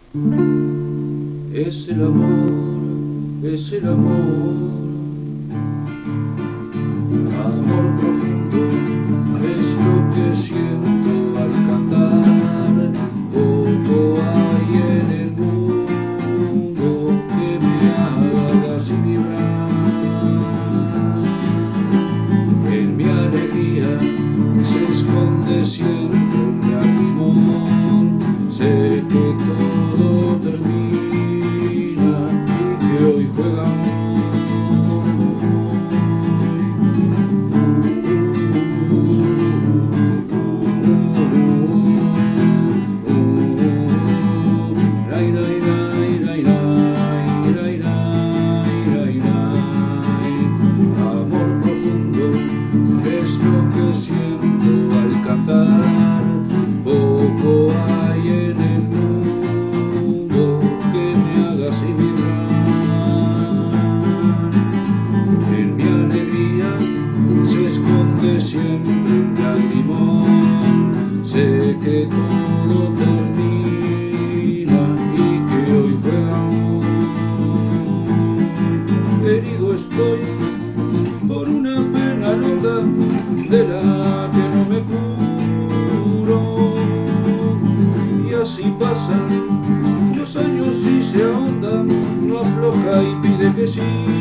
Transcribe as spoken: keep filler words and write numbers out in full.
Es el amor, es el amor, amor profundo, es lo que siento al cantar. Poco hay en el mundo que me haga así vibrar. En mi alegría se esconde siempre un lagrimón. Sé que todo termina y que hoy juega hoy. Ray, ray, ray, ray, ray, ray, ray, ray. Amor profundo es lo que siento al cantar. Poco hay en el mundo que me haga así vibrar. En mi alegría se esconde siempre un lagrimón. Sé que todo termina y que hoy juega hoy. Herido estoy por una pena loca de la que no me curo. Y así pasan los años y se ahonda, no afloja y pide que sí.